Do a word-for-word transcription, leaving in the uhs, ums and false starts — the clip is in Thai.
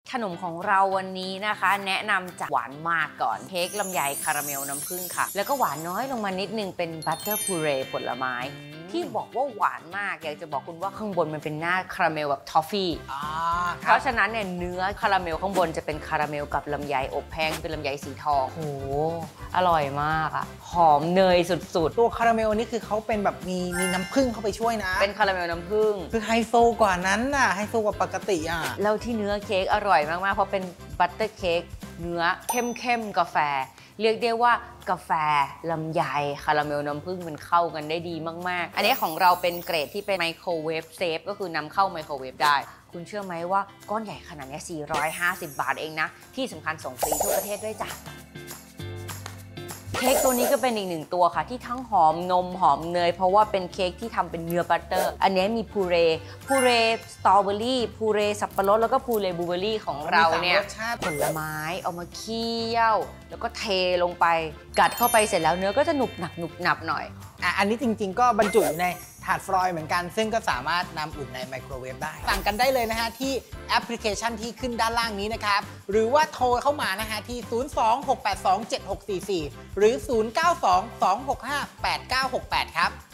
ขนมของเราวันนี้นะคะแนะนำจากหวานมากก่อนเค้กลำไยคาราเมลน้ำผึ้งค่ะแล้วก็หวานน้อยลงมานิดนึงเป็นบัตเตอร์พูเรผลไม้ที่บอกว่าหวานมากอยากจะบอกคุณว่าข้างบนมันเป็นหน้าคาราเมลแบบทอฟฟี่เพราะฉะนั้นเนี่ยเนื้อคาราเมลข้างบนจะเป็นคาราเมลกับลำไยอบแห้งเป็นลำไยสีทองโอ้โหอร่อยมากอ่ะหอมเนยสุดๆตัวคาราเมลนี่คือเขาเป็นแบบมีมีน้ำผึ้งเข้าไปช่วยนะเป็นคาราเมลน้ำผึ้งคือไฮโซกว่านั้นน่ะไฮโซกว่าปกติอ่ะแล้วที่เนื้อเค้กอร่อยมากๆเพราะเป็นบัตเตอร์เค้กเนื้อเข้มๆกาแฟเรียกได้ว่ากาแฟลำไยคาราเมลน้ำผึ้งมันเข้ากันได้ดีมากๆอันนี้ของเราเป็นเกรดที่เป็นไมโครเวฟเซฟก็คือนำเข้าไมโครเวฟได้คุณเชื่อไหมว่าก้อนใหญ่ขนาดนี้สี่ร้อยห้าสิบบาทเองนะที่สำคัญส่งฟรีทั่วประเทศด้วยจ้ะเค้กตัวนี้ก็เป็นอีกหนึ่งตัวค่ะที่ทั้งหอมนมหอมเนยเพราะว่าเป็นเค้กที่ทำเป็นเนื้อบัตเตอร์อันนี้มีพูเรพูเรสตรอเบอรี่พูเรสับปะรดแล้วก็พูเรบลูเบอรี่ของเราเนี่ยผลไม้เอามาเคี่ยวแล้วก็เทลงไปกัดเข้าไปเสร็จแล้วเนื้อก็จะหนุบหนับหนุบหนับหน่อยอ่ะอันนี้จริงๆก็บรรจุอยู่ในถาดฟลอยล์เหมือนกันซึ่งก็สามารถนำอุ่นในไมโครเวฟได้สั่งกันได้เลยนะฮะที่แอปพลิเคชันที่ขึ้นด้านล่างนี้นะครับหรือว่าโทรเข้ามานะฮะที่ศูนย์ สอง หก แปด สอง เจ็ด หก สี่ สี่หรือศูนย์ เก้า สอง สอง หก ห้า แปด เก้า หก แปดครับ